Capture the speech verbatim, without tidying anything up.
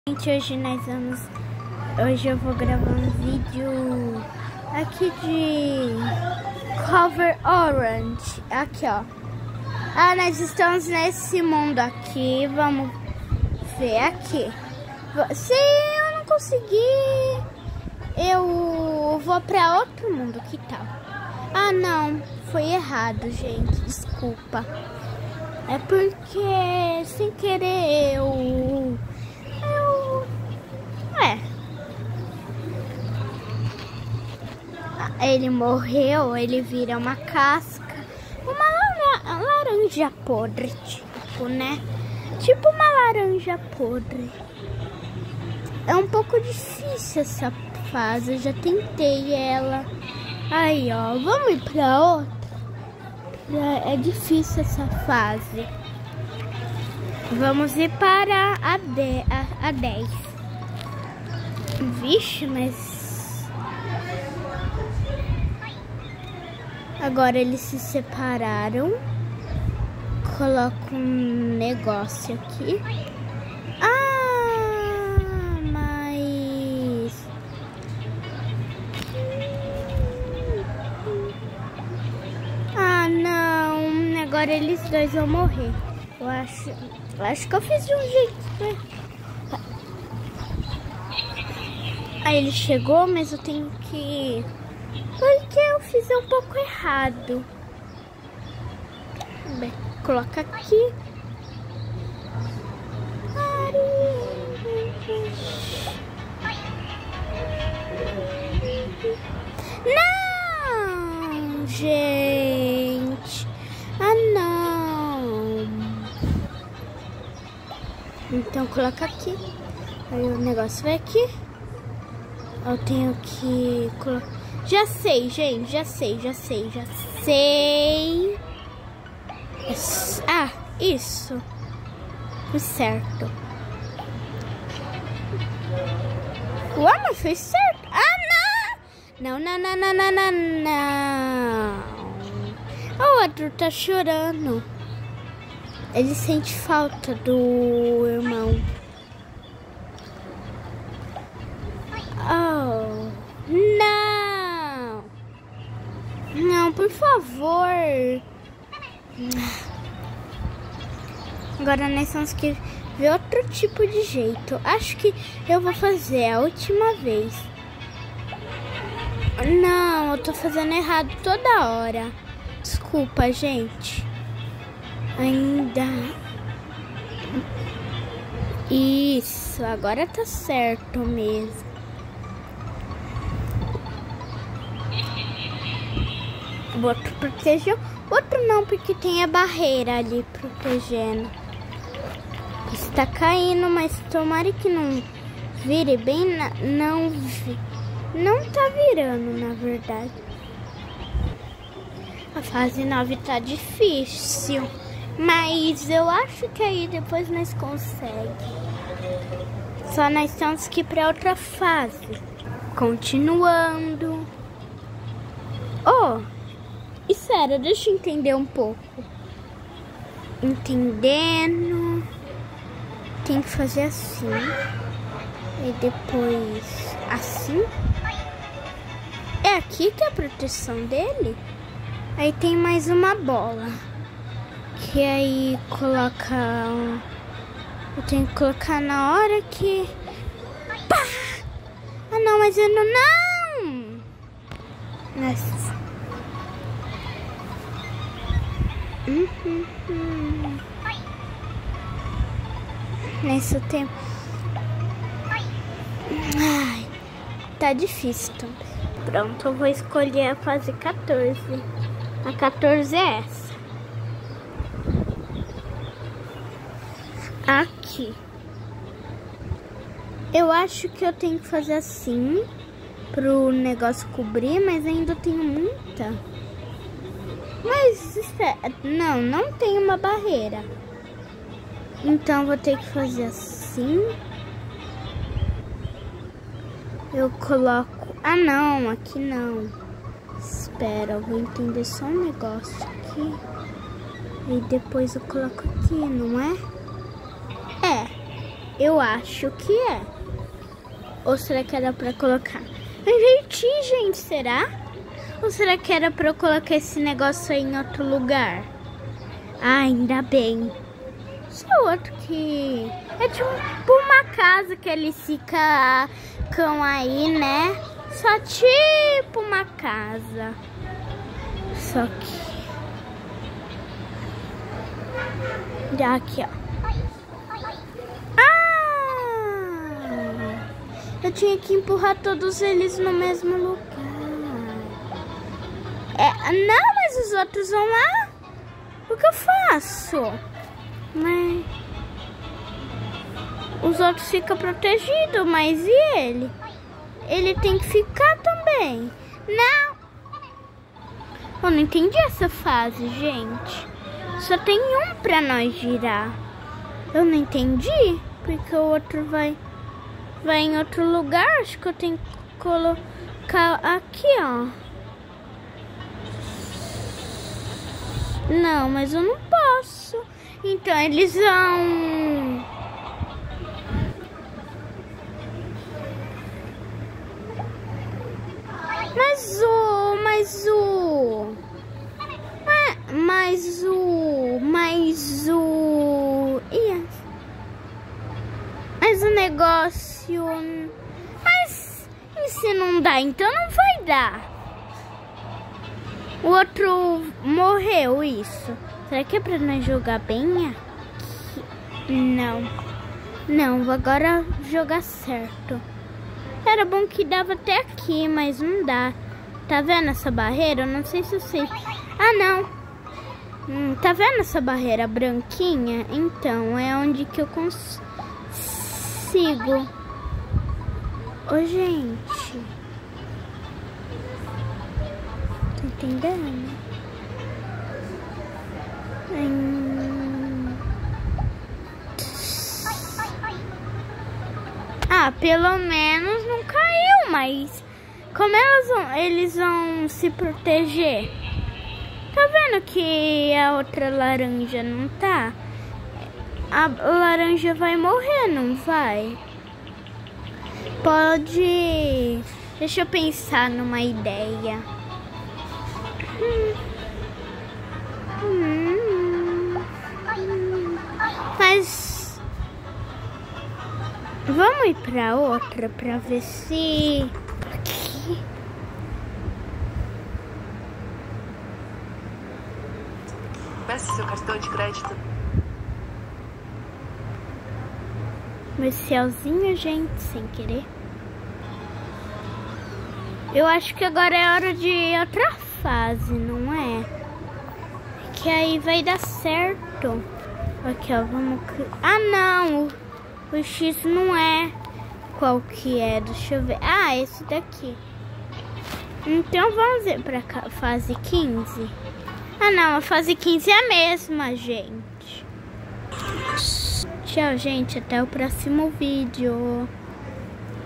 Gente, hoje nós vamos... Hoje eu vou gravar um vídeo aqui de Cover Orange. Aqui, ó. Ah, nós estamos nesse mundo aqui. Vamos ver aqui. Se eu não conseguir, eu vou pra outro mundo. Que tal? Ah, não. Foi errado, gente. Desculpa. É porque, sem querer, eu... Eu... É. Ele morreu, ele vira uma casca. Uma laranja podre, tipo, né? Tipo uma laranja podre. É um pouco difícil essa fase, eu já tentei ela. Aí, ó, vamos ir pra outra? É difícil essa fase. Vamos ir para a, de, a, a dez. Vixe, mas... Agora eles se separaram. Coloco um negócio aqui. Ah, mas... Ah, não. Agora eles dois vão morrer. Eu acho... Eu acho que eu fiz de um jeito, né? Aí ele chegou, mas eu tenho que... Porque eu fiz um pouco errado. Bem, coloca aqui. Não, gente. Ah, não. Então coloca aqui. Aí o negócio vai aqui. Eu tenho que colocar. Já sei, gente, já sei, já sei, já sei. Ah, isso. Certo. Ué, mas fez certo. Ah, não. Não, não, não, não, não, não, não. O outro tá chorando. Ele sente falta do irmão. Oh, não. Não, por favor. Agora nós temos que ver outro tipo de jeito. Acho que eu vou fazer a última vez. Não, eu tô fazendo errado toda hora. Desculpa, gente. Ainda. Isso, agora tá certo mesmo. O outro protegeu, outro não, porque tem a barreira ali protegendo. Está caindo, mas tomara que não vire bem, na, não vi, não tá virando, na verdade. A fase nove tá difícil, mas eu acho que aí depois nós conseguimos. Só nós temos que ir para outra fase. Continuando. Oh! E sério, deixa eu entender um pouco. Entendendo. Tem que fazer assim. E depois assim. É aqui que é a proteção dele? Aí tem mais uma bola. Que aí coloca... Eu tenho que colocar na hora que... Pá! Ah não, mas eu não... Não! Nossa. Uhum, uhum. Nesse tempo. Ai, tá difícil também. Pronto, eu vou escolher a fase quatorze. A quatorze é essa. Aqui. Eu acho que eu tenho que fazer assim pro negócio cobrir, mas ainda tenho muita. Mas, não, não tem uma barreira. Então, vou ter que fazer assim. Eu coloco... Ah, não, aqui não. Espera, eu vou entender só um negócio aqui. E depois eu coloco aqui, não é? É. Eu acho que é. Ou será que era pra colocar? Eu inverti, gente, será? Ou será que era pra eu colocar esse negócio aí em outro lugar? Ah, ainda bem. Esse é outro que... É tipo uma casa que eles ficam aí, né? Só tipo uma casa. Só que... Aqui, ó. Eu tinha que empurrar todos eles no mesmo lugar. É, não, mas os outros vão lá. O que eu faço? Mas... Os outros ficam protegidos, mas e ele? Ele tem que ficar também. Não. Eu não entendi essa fase, gente. Só tem um pra nós girar. Eu não entendi. Porque o outro vai... Vai em outro lugar, acho que eu tenho que colocar aqui, ó. Não, mas eu não posso. Então eles vão... Mas o... Mas o... Mas o... Mas o... Ih, mas o negócio... Mas e se não dá, então não vai dar. O outro morreu, isso. Será que é pra nós jogar bem aqui? Não. Não, vou agora jogar certo. Era bom que dava até aqui, mas não dá. Tá vendo essa barreira? Eu não sei se vocês... Ah, não. Hum, tá vendo essa barreira branquinha? Então, é onde que eu consigo... Ô, gente. Tá entendendo? Hum... Ah, pelo menos não caiu, mas como elas vão, eles vão se proteger? Tá vendo que a outra laranja não tá? A laranja vai morrer, não vai? Pode... Deixa eu pensar numa ideia. Hum. Hum. Mas... Vamos ir pra outra pra ver se... Aqui. Peça seu cartão de crédito. Comercialzinho, gente, sem querer. Eu acho que agora é hora de outra fase, não é? Que aí vai dar certo. Aqui, ó, vamos... Ah, não! O X não é. Qual que é? Deixa eu ver. Ah, esse daqui. Então vamos ver pra cá. Fase quinze. Ah, não, a fase quinze é a mesma, gente. Tchau, gente. Até o próximo vídeo.